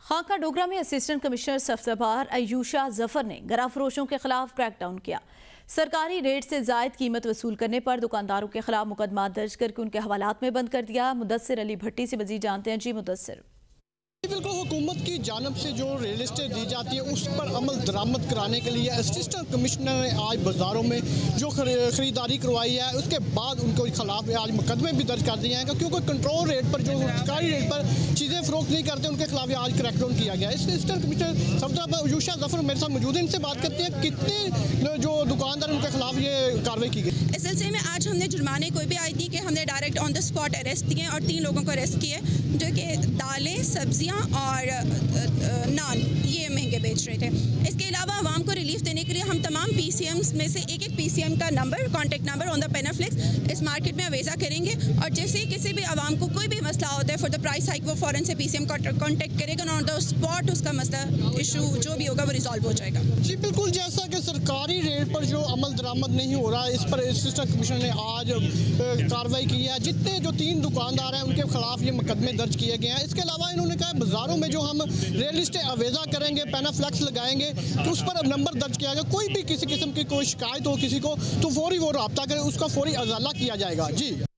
खाका डोगरा में assistant commissioner सफ्तरबार अयूशा जफर ने गरा फरोशों के खिलाफ क्रैकडाउन किया। सरकारी रेट से जायद कीमत वसूल करने पर दुकानदारों के खिलाफ मुकदमा दर्ज करके उनके हवालात में बंद कर दिया। मुदस्सिर अली भट्टी से मजीद जानते हैं। जी मुदस्सिर। बिल्कुल, हुकूमत की जानब से जो रियल एस्टेट दी जाती है उस पर अमल दरामद कराने के लिए असिस्टेंट कमिश्नर ने आज बाज़ारों में जो ख़रीदारी करवाई है उसके बाद उनके खिलाफ आज मुकदमे भी दर्ज कर दिए हैं, क्योंकि कंट्रोल रेट पर जो सरकारी रेट पर चीज़ें फ़रोख्त नहीं करते उनके खिलाफ आज क्रैकडाउन किया गया। इस असिस्टेंट कमिश्नर सफ्तरबार अयूशा जफर मेरे साथ मौजूद हैं, इनसे बात करते हैं कितने जो दुकानदार उनके खिलाफ ये कार्रवाई की गई। इस सिलसिले में आज हमने जुर्माने कोई भी आई थी कि हमने direct on the spot arrest दिए और 3 लोगों को अरेस्ट किए जो कि दालें, सब्जियां और नान ये महंगे बेच रहे थे। इसके अलावा आवाम को रिलीफ देने के लिए हम तमाम PCMs में से एक PCM का number, contact number on the panaflex इस मार्केट में अवेजा करेंगे और जैसे किसी भी आवाम को कोई भी मसला होता है फॉर द प्राइस हाइक वो फ़ौरन से PCM कॉन्टैक्ट करेगा, ऑन द स्पॉट उसका मसला इशू जो भी होगा वो रिजॉल्व हो जाएगा। जी बिल्कुल, जैसा कि सरकारी रेट पर जो अमल दरामद नहीं हो रहा है इस पर असिस्टेंट कमिश्नर ने आज कार्रवाई की है। जितने जो 3 दुकानदार हैं उनके खिलाफ ये मुकदमे दर्ज किए गए हैं। इसके अलावा इन्होंने कहा बाज़ारों में जो हम रियल एस्टेट अवेजा करेंगे, पेनाफ्लेक्स लगाएंगे तो उस पर नंबर दर्ज किया गया। कोई भी किसी किस्म की कोई शिकायत हो किसी को तो फौरी वो रब्ता करे, उसका फौरी अजाला किया जाएगा। जी।